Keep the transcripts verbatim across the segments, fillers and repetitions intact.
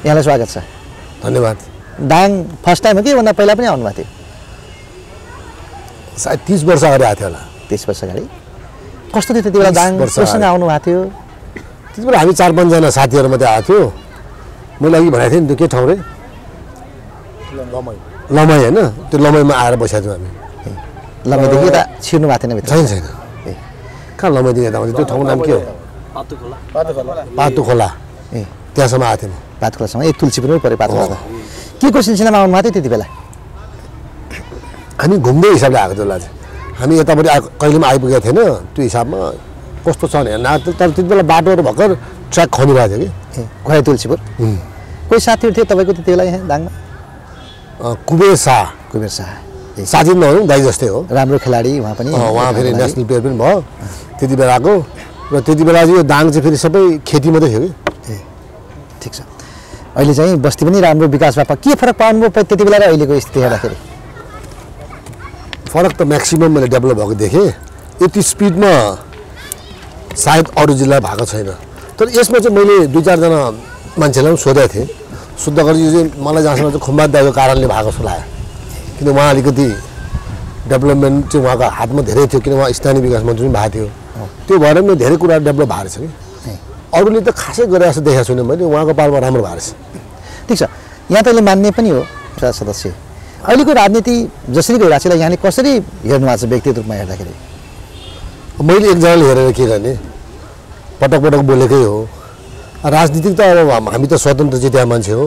यहाँलाई स्वागत छ। धन्यवाद। दाङ फर्स्ट टाइम हो कि भन्दा पहिला पनि आउनुभएको थियो? सायद तीस वर्ष अगाडि आएको थियो होला। तीस वर्ष अगाडि कस्तो थियो त्यति बेला दाङ? कोसँग आउनु भएको थियो? त्यति बेला हामी चार पाँचजना साथीहरू मात्रै आएको थियो। मैले अघि भनेको थिएँ नि त्यो के ठाउँ रे लमाई लमाई होइन त्यो लमाईमा आएर बसेको थियौँ हामी। लमाईदेखि त छिर्नु भएको थिएन भित्र? छैन छैन कहाँ लमाईदेखि यता आउँथ्यो त्यो ठाउँको नाम के हो? पातु खोला। पातु खोला ए त्यहाँसम्म आएको थिएँ म। पातु खोलासम्म ए तुलसीपुरमै पऱ्यो पातु खोला। के को सिलसिलामा आउनु भएको थियो त्यति बेला? हामी घुम्ने हिसाबले आएको थियो चाहिँ हामी यतापट्टि आएको कहिले पनि आइपुगेको थिएन त्यो हिसाबमा कस्तो छ भने तर त्यति बेला बाटोहरू भर्खर ट्र्याक खनिरहेको थियो कि गए तुलसीपुर। कोही साथीहरू थियो तपाईँको त्यति बेला यहाँ दाङमा? कुबेर शाह। कुबेर शाह साथी नभए दाइ जस्तै हो, राम्रो खेलाडी उहाँ पनि। उहाँ फेरि नेसनल प्लेयर पनि भयो त्यति बेलाको। र त्यति बेला चाहिँ यो दाङ चाहिँ फेरि सबै खेती मात्रै थियो कि। ए ठिक छ। अहिले चाहिँ बस्ती पनि राम्रो विकास भएको के फरक पाउनुभयो त्यति बेला र अहिलेको स्थिति हेर्दाखेरि? फरक त म्याक्सिमम मैले डेभलप भएको देखेँ। यति स्पिडमा सायद अरू जिल्ला भएको छैन। तर यसमा चाहिँ मैले दुई चारजना मान्छेलाई पनि सोधेको थिएँ। सोद्धाखेरि चाहिँ मलाई जहाँसम्म चाहिँ खुम्बा दाइको कारणले भएको जस्तो लाग्यो। किन उहाँ अलिकति डेभलपमेन्ट चाहिँ उहाँको हातमा धेरै थियो, किन उहाँ स्थानीय विकास मन्त्री पनि भएको थियो। त्यो भएर पनि धेरै कुरा डेभलप भएको रहेछ कि। अरूले त खासै गरेर जस्तो देखाएको छुइनँ मैले, उहाँको पालमा राम्रो भएको रहेछ। ठिक छ। यहाँ त अहिले मान्ने पनि हो सदस्य। अहिलेको राजनीति जसरी गइरहेको छ यहाँले कसरी हेर्नु भएको छ व्यक्तिगत रूपमा हेर्दाखेरि? मैले एकजनाले हेरेर के गर्ने, पटक पटक बोलेकै हो। राजनीतिक त अब हामी त स्वतन्त्र जित्या मान्छे हो।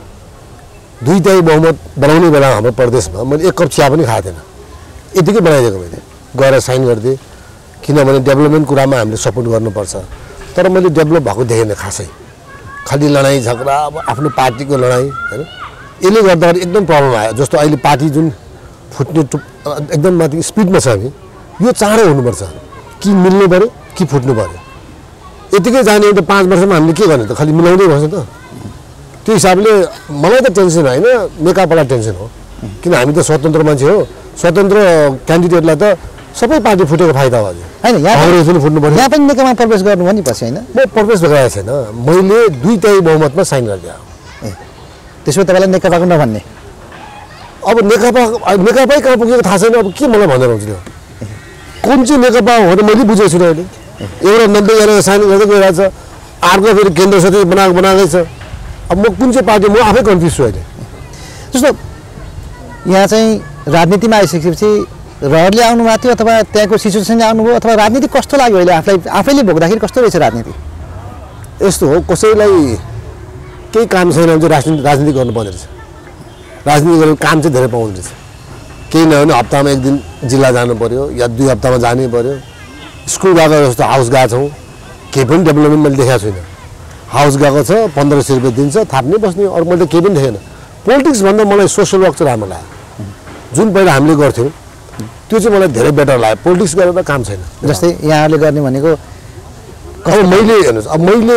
दुई तिहाई बहुमत बनाउने बेला हाम्रो प्रदेशमा मैले एक कप चिया पनि खाएको थिएन, यतिकै बनाइदिएको मैले गएर साइन गरिदिएँ। किनभने डेभलपमेन्ट कुरामा हामीले सपोर्ट गर्नुपर्छ। तर मैले डेभलप भएको देखेन खासै, खालि लडाइँ झगडा, अब आफ्नो पार्टीको लडाइँ होइन। यसले गर्दाखेरि एकदम प्रब्लम आयो। जस्तो अहिले पार्टी जुन फुट्ने एकदम माथि स्पिडमा छ हामी, यो चाँडो हुनुपर्छ कि मिल्नु पऱ्यो कि फुट्नु पऱ्यो। यतिकै जाने त पाँच वर्षमा हामीले के गर्ने त, खालि मिलाउँदै बस्छ त। त्यो हिसाबले मलाई त टेन्सन होइन, नेकपालाई टेन्सन हो। किन हामी त स्वतन्त्र मान्छे हो। स्वतन्त्र क्यान्डिडेटलाई त सबै पार्टी फुटेको फाइदा हो। होइन यहाँ पनि फुट्नु पर्यो। यहाँ पनि नेकपामा प्रवेश गर्नु भयो नि पछि होइन? म प्रवेश गराएको छैन, मैले दुई तिहाई बहुमतमा साइन गरिदिएँ। ए त्यसो तपाईँलाई नेकपाको नभन्ने? अब नेकपा नेकपै कहाँ पुगेको थाहा छैन। अब के मलाई भनेर हुन्छ त्यो कुन चाहिँ नेकपा हो त मैले बुझेको छुइनँ अहिले। एउटा नब्बेजना साइन गर्दै गइरहेको छ, अर्को फेरि केन्द्र सचिव बनाएको बनाएकै छ। अब म कुन चाहिँ पार्टी, म आफै कन्फ्युज छु अहिले। जस्तो यहाँ चाहिँ राजनीतिमा आइसकेपछि रहरले आउनु भएको थियो अथवा त्यहाँको सिचुएसनले आउनुभयो अथवा राजनीति कस्तो लाग्यो अहिले आफूलाई आफैले भोग्दाखेरि कस्तो रहेछ राजनीति? यस्तो हो, कसैलाई केही काम छैन भने चाहिँ राजनीति राजनीति गर्नुपर्ने रहेछ। राजनीति गरेर काम चाहिँ धेरै पाउँदो रहेछ। केही नभए भने हप्तामा एक दिन जिल्ला जानु पऱ्यो या दुई हप्तामा जानै पऱ्यो। स्कुल गएको जस्तो हाउस गएको छौँ, केही पनि डेभलपमेन्ट मैले देखाएको छुइनँ। हाउस गएको छ, पन्ध्र सय रुपियाँ दिन्छ, थाप्नै बस्ने, अरू मैले केही पनि देखेन। पोलिटिक्स भन्दा मलाई सोसियल वर्क चाहिँ राम्रो लाग्यो। जुन पहिला हामीले गर्थ्यौँ त्यो चाहिँ मलाई धेरै बेटर लाग्यो। पोलिटिक्स गरेर त काम छैन। जस्तै यहाँहरूले गर्ने भनेको अब मैले हेर्नुहोस्, अब मैले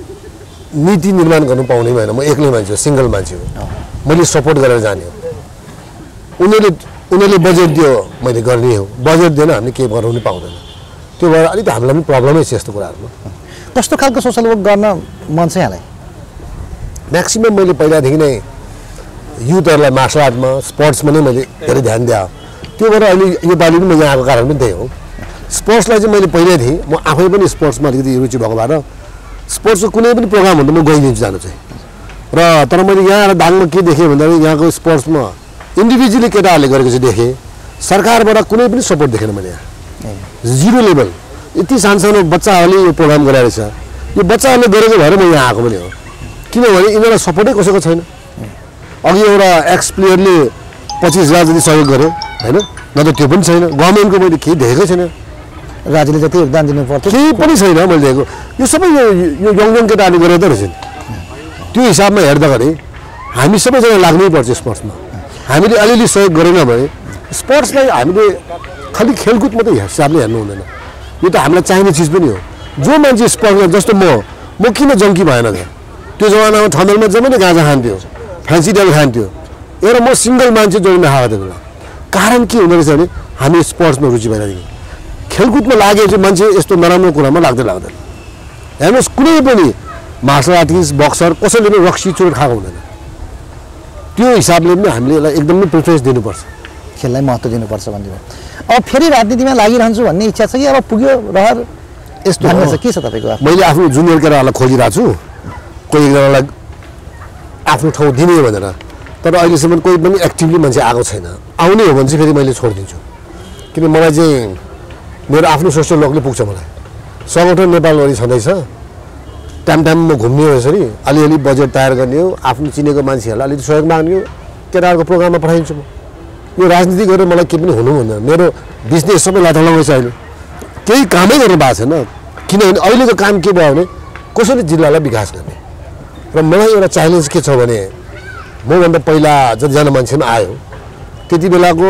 नीति निर्माण गर्नु पाउने भएन। म एक्लै मान्छे हो, सिङ्गल मान्छे हो। मैले सपोर्ट गरेर जाने हो। उनीहरूले उनीहरूले बजेट दियो मैले गर्ने हो, बजेट दिएन हामीले केही गराउनु पाउँदैन। त्यो भएर अलिक हामीलाई पनि प्रब्लमै छ यस्तो कुराहरूमा। कस्तो खालको सोसल वर्क गर्न मन छ यहाँलाई? म्याक्सिमम् मैले पहिलादेखि नै युथहरूलाई मार्सल आर्टमा स्पोर्ट्समा नै मैले धेरै ध्यान दिएँ। त्यो भएर अहिले योपालि पनि म यहाँ आएको कारण पनि त्यही हो। स्पोर्ट्सलाई चाहिँ मैले पहिल्यै थिएँ, म आफै पनि स्पोर्ट्समा अलिकति रुचि भएको भएर स्पोर्ट्सको कुनै पनि प्रोग्राम हुँदा म गइदिन्छु जानु चाहिँ। र तर मैले यहाँ आएर दाङमा के देखेँ भन्दाखेरि यहाँको स्पोर्ट्समा इन्डिभिजुअली केटाहरूले गरेको चाहिँ देखेँ, सरकारबाट कुनै पनि सपोर्ट देखेन मैले। यहाँ जिरो लेभल, यति सानसानो बच्चाहरूले यो प्रोग्राम गराएको छ। यो बच्चाहरूले गरेको भएर म यहाँ आएको पनि हो, किनभने यिनीहरूलाई सपोर्टै कसैको छैन। अघि एउटा एक्स प्लेयरले पच्चिस हजार जति सहयोग गर्यो होइन, न त त्यो पनि छैन। गभर्मेन्टको मैले केही देखेकै छैन। राज्यले जति योगदान दिनु पर्थ्यो केही पनि छैन मैले देखेको। यो सबै यो यो यङ यङ केटाहरूले गरेर त रहेछ। त्यो हिसाबमा हेर्दाखेरि हामी सबैजना लाग्नै पर्छ स्पोर्ट्समा। हामीले अलिअलि सहयोग गरेन भने स्पोर्ट्सलाई हामीले खालि खेलकुद मात्रै हिसाबले हेर्नु हुँदैन। यो त हामीलाई चाहिने चिज पनि हो। जो मान्छे स्पोर्ट्समा, जस्तो म म किन जङ्की भएन त? त्यो जमानामा ठमेलमा जम्मै गाँजा खान्थ्यो, फ्यान्सी डेल खान्थ्यो, एउटा म सिङ्गल मान्छे जोडिन खाएको त्यो बेला। कारण के हुँदो रहेछ भने हामी स्पोर्ट्समा रुचि भइरहेको खेलकुदमा लागेपछि मान्छे यस्तो नराम्रो कुरामा लाग्दै लाग्दैन। हेर्नुहोस् कुनै पनि मार्सल आर्टिस्ट बक्सर कसैले पनि रक्सी चोट खाएको हुँदैन त्यो हिसाबले पनि हामीले यसलाई एकदमै प्रिफरेन्स दिनुपर्छ खेललाई महत्त्व दिनुपर्छ भन्ने भयो अब फेरि राजनीतिमा लागिरहन्छु भन्ने इच्छा छ कि अब पुग्यो रहर यस्तो छ के छ तपाईँको मैले आफ्नो जुनियर केटाहरूलाई खोजिरहेको छु कोही एकजनालाई आफ्नो ठाउँ दिने भनेर तर अहिलेसम्म कोही पनि एक्टिभली मान्छे आएको छैन आउने हो भने चाहिँ फेरि मैले छोडिदिन्छु किन मलाई चाहिँ मेरो आफ्नो सोसियल वर्कले पुग्छ मलाई सङ्गठन नेपालभरि छँदैछ टाइम टाइममा घुम्ने हो यसरी अलिअलि बजेट तयार गर्ने हो आफ्नो चिनेको मान्छेहरूलाई अलिअलि सहयोग माग्ने हो केटाहरूको प्रोग्राममा पठाइदिन्छु म यो राजनीति गरेर मलाई केही पनि हुनु हुँदैन मेरो बिजनेस सबै लाथालाङ्गै छ अहिले केही कामै गर्नु भएको छैन किनभने अहिलेको काम के भयो भने कसरी जिल्लालाई विकास गर्ने र मलाई एउटा च्यालेन्ज के छ भने मभन्दा पहिला जतिजना मान्छे पनि आयो त्यति बेलाको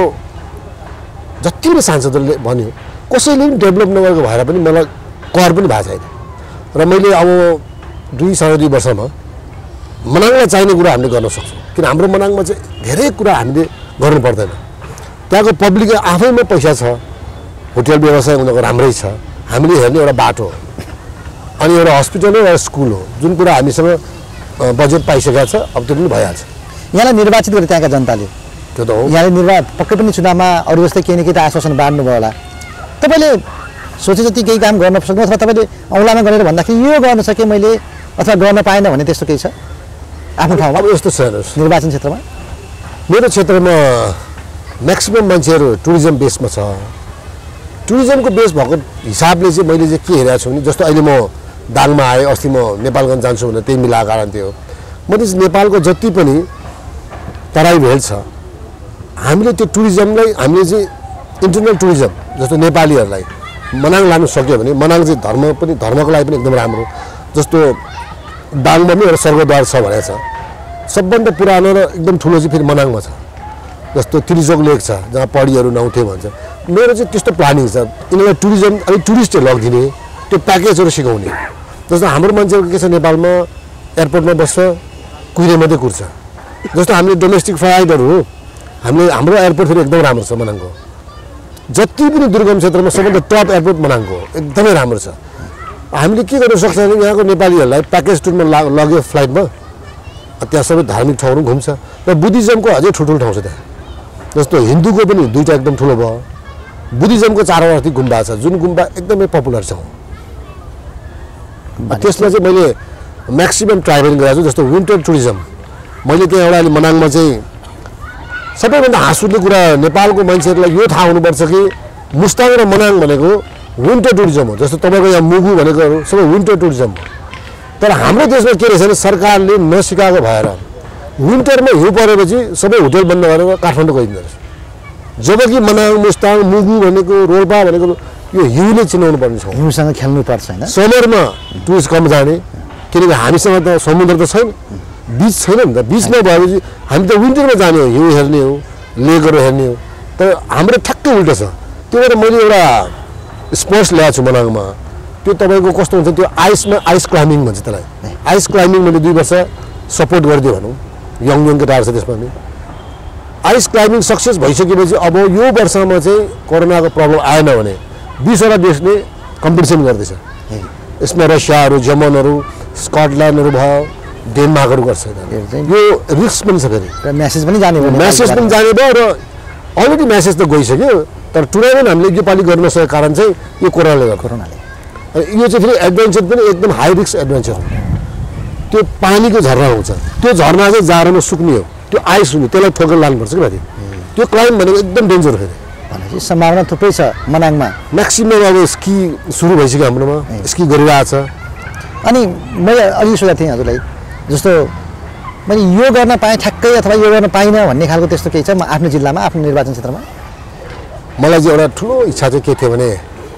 जति पनि सांसदहरूले भन्यो कसैले पनि डेभलप नगरेको भएर पनि मलाई कर पनि भएको छैन र मैले अब दुई साढे दुई वर्षमा मनाङलाई चाहिने कुरा हामीले गर्न सक्छौँ किन हाम्रो मनाङमा चाहिँ धेरै कुरा हामीले गर्नु पर्दैन त्यहाँको पब्लिक आफैमा पैसा छ होटल व्यवसाय उनीहरूको राम्रै छ हामीले हेर्ने एउटा बाटो हो अनि एउटा हस्पिटल हो एउटा स्कुल हो जुन कुरा हामीसँग बजेट पाइसकेको छ अब त्यो पनि भइहाल्छ यहाँलाई निर्वाचित गरे त्यहाँका जनताले त्यो त हो यहाँले निर्वाह पक्कै पनि चुनावमा अरू जस्तै केही न केही त आश्वासन बाँड्नुभयो होला तपाईँले सोचे जति केही काम गर्न सक्नु अथवा तपाईँले औँलामा गरेर भन्दाखेरि यो गर्न सकेँ मैले अथवा गर्न पाएन भने त्यस्तो केही छ आफ्नो ठाउँमा अब यस्तो छ हेर्नुहोस् निर्वाचन क्षेत्रमा मेरो क्षेत्रमा म्याक्सिमम् मान्छेहरू टुरिज्म बेसमा छ टुरिज्मको बेस भएको हिसाबले चाहिँ मैले चाहिँ के हेरेको छु भने जस्तो अहिले म दाङमा आएँ अस्ति म नेपालगञ्ज जान्छु भनेर त्यही मिलाएको कारण त्यो मैले चाहिँ नेपालको जति पनि तराई भेल छ हामीले त्यो टुरिज्मलाई हामीले चाहिँ इन्टरनल टुरिज्म जस्तो नेपालीहरूलाई मनाङ लानु सक्यो भने मनाङ चाहिँ धर्म पनि धर्मको लागि पनि एकदम राम्रो जस्तो दाङमा पनि एउटा स्वर्गद्वार छ भनेको छ सबभन्दा पुरानो र एकदम ठुलो चाहिँ फेरि मनाङमा छ जस्तो त्रिचोक लेक छ जहाँ पढीहरू नआउँथे भन्छ मेरो चाहिँ त्यस्तो प्लानिङ छ यिनीहरूलाई टुरिज्म अलिक टुरिस्टहरू लगिदिने त्यो प्याकेजहरू सिकाउने जस्तो हाम्रो मान्छेहरू के छ नेपालमा एयरपोर्टमा बस्छ कुहिरे मात्रै कुर्छ जस्तो हामीले डोमेस्टिक फ्लाइटहरू हो हामीले हाम्रो एयरपोर्ट फेरि एकदम राम्रो छ मनाङको जति पनि दुर्गम क्षेत्रमा सबभन्दा टप एयरपोर्ट मनाङको एकदमै राम्रो छ हामीले के गर्न सक्छ भने यहाँको नेपालीहरूलाई प्याकेज टुरमा लग्यो फ्लाइटमा त्यहाँ सबै धार्मिक ठाउँहरू घुम्छ र बुद्धिज्मको अझै ठुल्ठुलो ठाउँ छ त्यहाँ जस्तो हिन्दूको पनि दुईवटा एकदम ठुलो भयो बुद्धिज्मको चारवटा गुम्बा छ जुन गुम्बा एकदमै पपुलर छ त्यसमा चाहिँ मैले म्याक्सिमम् ट्राभलिङ गरेको छु जस्तो विन्टर टुरिज्म मैले त्यहाँ एउटा अहिले मनाङमा चाहिँ सबैभन्दा हाँसउठ्दो कुरा नेपालको मान्छेहरूलाई यो थाहा हुनुपर्छ कि मुस्ताङ र मनाङ भनेको विन्टर टुरिज्म हो जस्तो तपाईँको यहाँ मुगु भनेको सबै विन्टर टुरिज्म हो तर हाम्रो देशमा के रहेछ भने सरकारले नसिकाएको भएर विन्टरमा हिउँ परेपछि सबै होटल बन्द गरेर काठमाडौँ गइदिँदो रहेछ जबकि मनाङ मुस्ताङ मुगु भनेको रोल्पा भनेको यो हिउँले चिनाउनु पर्ने छ हिउँसँग खेल्नुपर्छ होइन समरमा टुरिस्ट कम जाने किनकि हामीसँग त समुद्र त छैन बिच छैन नि त बिच नभएपछि हामी त विन्टरमा जाने हो हिउँ हेर्ने हो लेकहरू हेर्ने हो तर हाम्रो ठ्याक्कै उल्टो छ त्यो भएर मैले एउटा स्पोर्ट्स ल्याएको छु मनाङमा त्यो तपाईँको कस्तो हुन्छ त्यो आइसमा आइस क्लाइम्बिङ भन्छ त्यसलाई आइस क्लाइम्बिङ मैले दुई वर्ष सपोर्ट गरिदिएँ भनौँ यङ यङ केटाहरू छ त्यसमा पनि आइस क्लाइम्बिङ सक्सेस भइसकेपछि अब यो वर्षमा चाहिँ कोरोनाको प्रब्लम आएन भने बिसवटा देशले कम्पिटिसन गर्दैछ यसमा रसियाहरू जर्मनहरू स्कटल्यान्डहरू भयो डेनमार्कहरू गर्छ यो रिस्क पनि छ फेरि म्यासेज पनि जाने भयो म्यासेज पनि जाने भयो र अलरेडी म्यासेज त गइसक्यो तर टुर्नामेन्ट हामीले योपालि गर्न नसकेको कारण चाहिँ यो कोरोनाले गर्दा कोरोनाले यो चाहिँ फेरि एडभेन्चर पनि एकदम हाई रिस्क एडभेन्चर हो त्यो पानीको झरना हुन्छ त्यो झरना चाहिँ जाडोमा सुक्ने हो त्यो आइस हुने त्यसलाई ठोकेर लानुपर्छ कि माथि त्यो क्लाइम्ब भनेको एकदम डेन्जर फेरि भनेपछि सम्भावना थुप्रै छ मनाङमा म्याक्सिमम अब स्की सुरु भइसक्यो हाम्रोमा स्की गरिरहेको छ अनि मैले अघि सोधेको थिएँ हजुरलाई जस्तो मैले यो गर्न पाएँ ठ्याक्कै अथवा यो गर्न पाइनँ भन्ने खालको त्यस्तो केही छ म आफ्नो जिल्लामा आफ्नो निर्वाचन क्षेत्रमा मलाई चाहिँ एउटा ठुलो इच्छा चाहिँ के थियो भने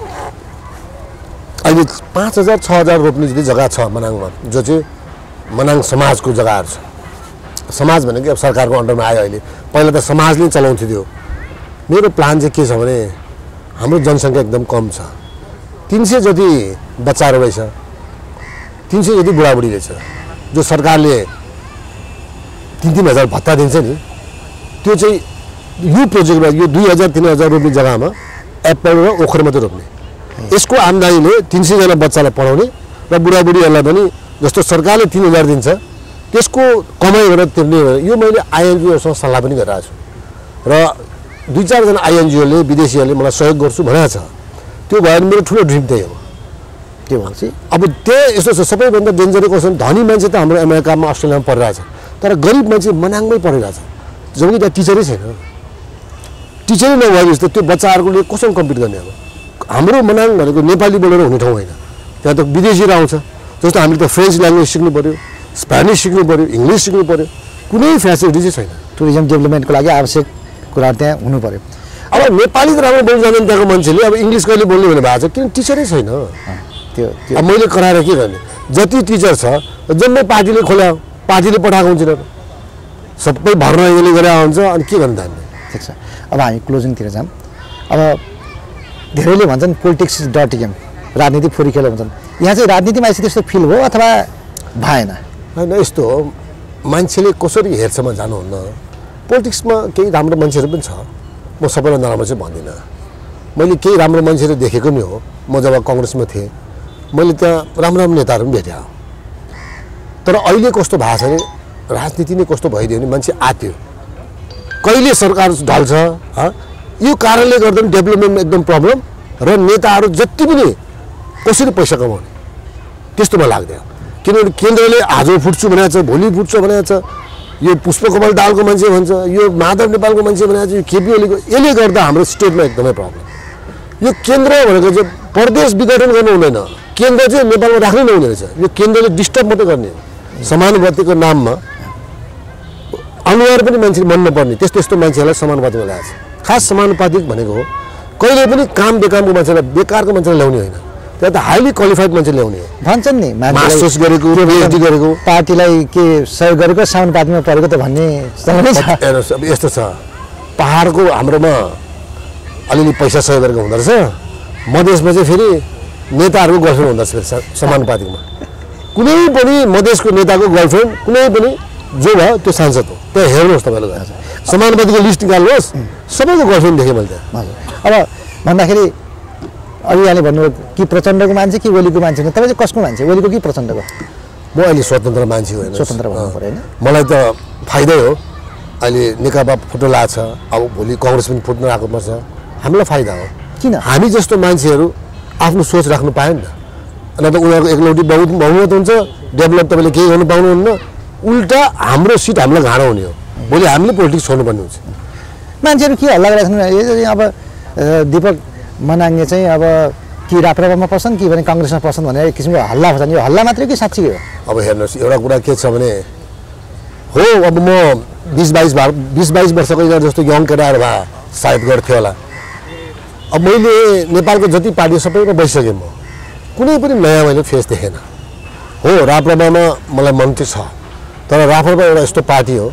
अहिले पाँच हजार छ हजार रोप्ने जति जग्गा छ मनाङमा जो चाहिँ मनाङ समाजको जग्गाहरू छ समाज भनेको अब सरकारको अन्डरमा आयो अहिले पहिला त समाजले नै चलाउँथ्यो त्यो मेरो प्लान चाहिँ के छ भने हाम्रो जनसङ्ख्या एकदम कम छ तिन सय जति बच्चाहरू रहेछ तिन सय जति बुढाबुढी रहेछ जो सरकारले तिन तिन हजार भत्ता दिन्छ नि त्यो चाहिँ यो प्रोजेक्टमा यो दुई हजार तिन हजार रोप्ने जग्गामा एप्पल र ओखर मात्रै रोप्ने यसको आम्दानीले तिन सयजना बच्चालाई पढाउने र बुढाबुढीहरूलाई पनि जस्तो सरकारले तीन हजार दिन्छ त्यसको कमाइ गरेर तिर्ने यो मैले आइएनजिओसँग सल्लाह पनि गरिरहेको छु र दुई चारजना आइएनजिओले विदेशीहरूले मलाई सहयोग गर्छु भनेको छ त्यो भयो भने मेरो ठुलो ड्रिम त्यही हो के भन्छ अब त्यही यस्तो छ सबैभन्दा डेन्जर क्वेसन धनी मान्छे त हाम्रो अमेरिकामा अस्ट्रेलियामा पढिरहेछ तर गरिब मान्छे मनाङमै पढिरहेछ जबकि त्यहाँ टिचरै छैन टिचरै नभएपछि त त्यो बच्चाहरूले कसरी कम्पिट गर्ने अब हाम्रो मनाङ भनेको नेपाली बोलेर हुने ठाउँ होइन त्यहाँ त विदेशीहरू आउँछ जस्तो हामीले त फ्रेन्च ल्याङ्ग्वेज सिक्नु पऱ्यो स्पेनिस सिक्नु पऱ्यो इङ्ग्लिस सिक्नु पऱ्यो कुनै फेसिलिटी चाहिँ छैन टुरिज्म डेभलपमेन्टको लागि आवश्यक कुरा त्यहाँ हुनु पऱ्यो अब नेपाली त राम्रो बोल्नु जान्दैन त्यहाँको मान्छेले अब इङ्ग्लिस कहिले बोल्ने भने भएको छ किन टिचरै छैन त्यो अब मैले कराएर के गर्ने जति टिचर छ जम्मै पार्टीले खोल्या पार्टीले पठाएको हुन्छ सबै भर्ना यसले गरेर हुन्छ अनि के गर्नु थाल्ने ठिक छ अब हामी क्लोजिङतिर जाऊँ अब धेरैले भन्छन् पोलिटिक्स इज डर्टी गेम राजनीति फोरी खेल भन्छन् यहाँ चाहिँ राजनीतिमा यसरी त्यस्तो फिल हो अथवा भएन होइन यस्तो हो मान्छेले कसरी हेर्छ म जानुहुन्न पोलिटिक्समा केही राम्रो मान्छेहरू पनि छ म सबैलाई नराम्रो चाहिँ भन्दिनँ मैले केही राम्रो मान्छेहरू देखेको नि हो म जब कङ्ग्रेसमा थिएँ मैले त्यहाँ राम्रो राम्रो नेताहरू पनि भेटेँ तर अहिले कस्तो भएको छ भने राजनीति नै कस्तो भइदियो भने मान्छे आत्यो कहिले सरकार ढल्छ यो कारणले गर्दा पनि डेभलपमेन्टमा एकदम प्रब्लम र नेताहरू जति पनि कसरी पैसा कमाउने त्यस्तोमा लाग्दैन किनभने केन्द्रले आज फुट्छु भनेको छ भोलि फुट्छ भनेको छ यो पुष्पकमल दाहालको मान्छे भन्छ यो माधव नेपालको मान्छे भनेको छ यो केपी ओलीको यसले गर्दा हाम्रो स्टेटमा एकदमै प्रब्लम यो केन्द्र भनेको चाहिँ प्रदेश विघटन गर्नु हुँदैन केन्द्र चाहिँ नेपालमा राख्नै नहुने रहेछ यो केन्द्रले डिस्टर्ब मात्रै गर्ने हो समानुपातिको नाममा अनुहार पनि मान्छेले मन नपर्ने त्यस्तो त्यस्तो मान्छेहरूलाई समानुपातिमा ल्याएको छ खास समानुपातिक भनेको हो कहिले पनि काम बेकामको मान्छेलाई बेकारको मान्छेलाई ल्याउने होइन त्यहाँ त हाइली क्वालिफाइड मान्छे ल्याउने हो भन्छन् नि मास्टर्स गरेको पिएचडी गरेको पार्टीलाई के सहयोग गरेको समानुपातिमा परेको त भन्ने हेर्नुहोस् अब यस्तो छ पहाडको हाम्रोमा अलिअलि पैसा सहयोग गरेको हुँदो रहेछ मधेसमा चाहिँ फेरि नेताहरूको गर्लफ्रेन्ड हुँदो रहेछ फेरि समानुपातिकमा कुनै पनि मधेसको नेताको गर्लफ्रेन्ड कुनै पनि जो भयो त्यो सांसद हो त्यहाँ हेर्नुहोस् तपाईँले गएर समानुपातिको लिस्ट निकाल्नुहोस् सबैको गर्लफ्रेन्ड देखेँ मैले त्यहाँ अब भन्दाखेरि अघि यहाँले भन्नुभयो कि प्रचण्डको मान्छे कि ओलीको मान्छे तपाईँ चाहिँ कसको मान्छे ओलीको कि प्रचण्डको म अहिले स्वतन्त्र मान्छे होइन स्वतन्त्र भन्नु पऱ्यो होइन मलाई त फाइदै हो अहिले नेकपा फुट्न लाग्छ अब भोलि कङ्ग्रेस पनि फुट्न आएको पर्छ हामीलाई फाइदा हो किन हामी जस्तो मान्छेहरू आफ्नो सोच राख्नु पाएन नि त त उनीहरूको एकलौटी बहुत बहुमत हुन्छ डेभलप तपाईँले केही गर्नु पाउनुहुन्न उल्टा हाम्रो सिट हामीलाई घाँडो हुने हो भोलि हामीले पोलिटिक्स छोड्नुपर्ने हुन्छ मान्छेहरू के हल्ला गरिरहेको अब दीपक मनाङले चाहिँ अब कि राप्रपामा पस्छन् कि भने कङ्ग्रेसमा पस्छन् भनेर एक किसिमको हल्ला भन्छन् यो हल्ला मात्रै कि साँच्चै हो अब हेर्नुहोस् एउटा कुरा के छ भने हो अब म बिस बाइस भा बिस बाइस वर्षको यिनीहरू जस्तो यङ केटाहरू भए सायद गर्थ्यो होला अब मैले नेपालको जति पार्टी सबैमा बसिसकेँ म कुनै पनि नयाँ मैले फेस देखेन हो राप्रपामा मलाई मन चाहिँ छ तर राप्रपा एउटा यस्तो पार्टी हो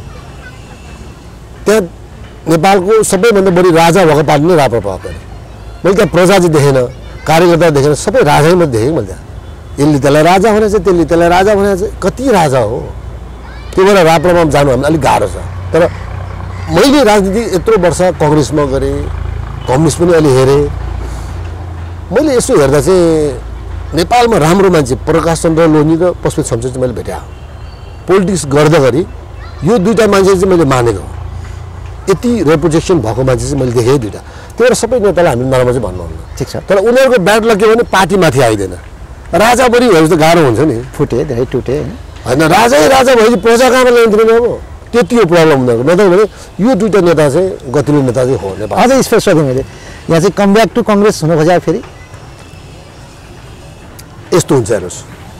त्यहाँ नेपालको सबैभन्दा बढी राजा भएको पार्टी नै राप्रपा हो मैले त्यहाँ प्रजा चाहिँ देखेन कार्यकर्ता देखेन सबै राजै मात्रै देखेँ मैले त्यहाँ यसले त्यसलाई राजा भनेको छ त्यसले त्यसलाई राजा भनेको छ कति राजा हो त्यो भएर राप्रपामा जानु हामीलाई अलिक गाह्रो छ तर मैले राजनीति यत्रो वर्ष कङ्ग्रेसमा गरेँ कम्युनिस्ट पनि अलि हेरेँ मैले यसो हेर्दा चाहिँ नेपालमा राम्रो मान्छे प्रकाश चन्द्र लोनी र पशुपति शमशेर चाहिँ मैले भेटेँ पोलिटिक्स गर्दाखेरि यो दुईवटा मान्छे चाहिँ मैले मानेको यति रेपुटेसन भएको मान्छे चाहिँ मैले देखेँ दुईवटा त्यही भएर सबै नेतालाई हामीले नराम्रो चाहिँ भन्नुहुन्न ठिक छ तर उनीहरूको ब्याड लक के भने पार्टीमाथि आइदिएन राजा बढी भएपछि त गाह्रो हुन्छ नि फुटे धेरै टुटे होइन राजै राजा भएपछि प्रजा कहाँबाट ल्याउँदैन अब त्यति हो प्रब्लम उनीहरूको नत्र भने यो दुईवटा नेता चाहिँ गतिलो नेता चाहिँ हो नेपाल अझै स्पेस सोधेँ मैले यहाँ चाहिँ कमब्याक टु कङ्ग्रेस हुन खोजेको फेरि यस्तो हुन्छ हेर्नुहोस्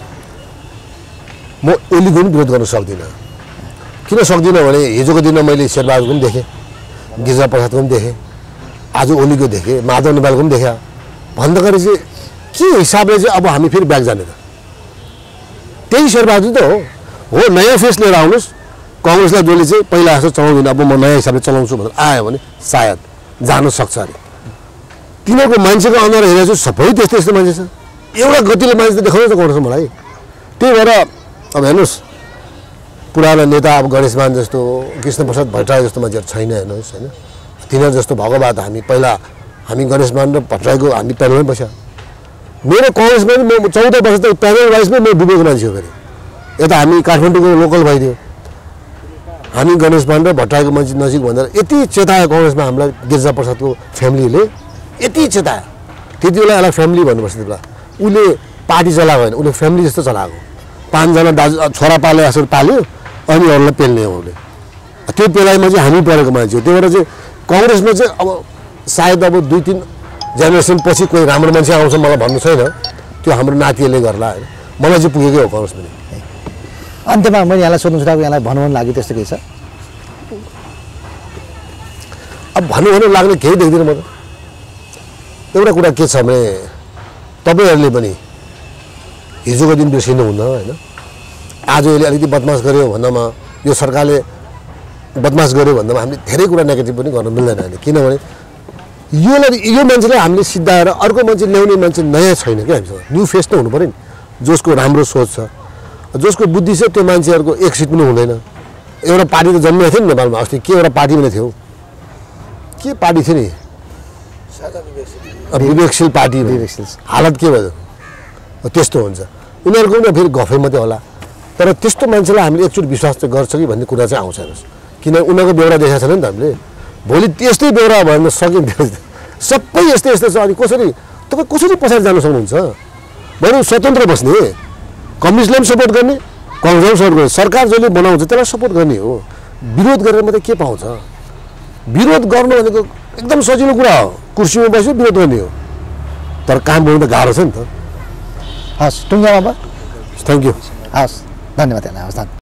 म ओलीको पनि विरोध गर्न सक्दिनँ किन सक्दिनँ भने हिजोको दिनमा मैले शेरबहादुरको पनि देखेँ गिरिजा प्रसादको पनि देखेँ आज ओलीको देखेँ माधव नेपालको पनि देखेँ भन्दाखेरि चाहिँ के हिसाबले चाहिँ अब हामी फेरि ब्याक जाने त त्यही शेरबहादुर त हो हो नयाँ फेस लिएर आउनुहोस् कङ्ग्रेसलाई जसले चाहिँ पहिला जस्तो चलाउँदैन अब म नयाँ हिसाबले चलाउँछु भनेर आयो भने सायद जान सक्छ अरे तिनीहरूको मान्छेको अनुहार हेरेको छु सबै त्यस्तो यस्तो मान्छे छ एउटा गतिले मान्छे त देखाउनु त गर्छ मलाई त्यही भएर अब हेर्नुहोस् पुरानो नेता अब गणेशमान जस्तो कृष्णप्रसाद भट्टराई जस्तो मान्छेहरू छैन हेर्नुहोस् होइन तिनीहरू जस्तो भएको भए त हामी पहिला हामी गणेशमान र भट्टराईको हामी प्यानलमै बस्यो मेरो कङ्ग्रेसमा पनि म चौध वर्ष त प्यानल वाइजमै म डुबेको मान्छे हो फेरि यता हामी काठमाडौँको लोकल भइदियो हामी गणेश मान र भट्टराईको मान्छे नजिक भनेर यति चेतायो कङ्ग्रेसमा हामीलाई गिरिजाप्रसादको फ्यामिलीले यति चेतायो त्यति बेला यसलाई फ्यामिली भन्नुपर्छ त्यति बेला उसले पार्टी चलाएको होइन उसले फ्यामिली जस्तो चलाएको पाँचजना दाजु छोरा पाले जसरी पाल्यो अनि अरूलाई पेल्ने हो उसले त्यो पेलाइमा चाहिँ हामी परेको मान्छे हो त्यही भएर चाहिँ कङ्ग्रेसमा चाहिँ अब सायद अब दुई तिन जेनेरेसन पछि कोही राम्रो मान्छे आउँछ मलाई भन्नु छैन त्यो हाम्रो नातिहरूले गर्ला होइन मलाई चाहिँ पुगेकै हो कङ्ग्रेस पनि अन्त्यमा मैले यहाँलाई सोध्नु छोडाएको यहाँलाई भन्नु मन लाग्यो त्यस्तो केही छ अब भन्नु भन्नु लाग्ने केही देख्दिनँ म त एउटा कुरा के छ भने तपाईँहरूले पनि हिजोको दिन बिर्सिनु हुन्न होइन आज यसले अलिकति बदमास गर्यो भन्दामा यो सरकारले बदमास गर्यो भन्दामा हामीले धेरै कुरा नेगेटिभ पनि गर्न मिल्दैन होइन किनभने योलाई यो मान्छेलाई हामीले सिद्धाएर अर्को मान्छे ल्याउने मान्छे नयाँ छैन क्या हामीसँग न्यू फेस त हुनु पऱ्यो नि जसको राम्रो सोच छ जसको बुद्धि छ त्यो मान्छेहरूको एक सिट पनि हुँदैन एउटा पार्टी त जन्मेको थियो नि नेपालमा अस्ति के एउटा पार्टी पनि थियो के पार्टी थियो नि विवेकशील पार्टी विवेकशील हालत के भयो त्यस्तो हुन्छ उनीहरूको पनि फेरि गफै मात्रै होला तर त्यस्तो मान्छेलाई हामीले एकचोटि विश्वास चाहिँ गर्छ कि भन्ने कुरा चाहिँ आउँछ हेर्नुहोस् किन उनीहरूको बेहोरा देखाएको छैन नि त हामीले भोलि त्यस्तै बेहोरा भयो भने सकिन्थ्यो सबै यस्तै यस्तै छ अनि कसरी तपाईँ कसरी पछाडि जानु सक्नुहुन्छ बरु स्वतन्त्र बस्ने कम्युनिस्टलाई पनि सपोर्ट गर्ने कङ्ग्रेसलाई पनि सपोर्ट गर्ने सरकार जसले बनाउँछ त्यसलाई सपोर्ट गर्ने हो विरोध गरेर मात्रै के पाउँछ विरोध गर्नु भनेको एकदम सजिलो कुरा हो कुर्सीमा बस्यो विरोध गर्ने हो तर काम गर्नु त गाह्रो छ नि त हस् टुङ्गामा थ्याङ्क यू हस् धन्यवाद यहाँलाई हस्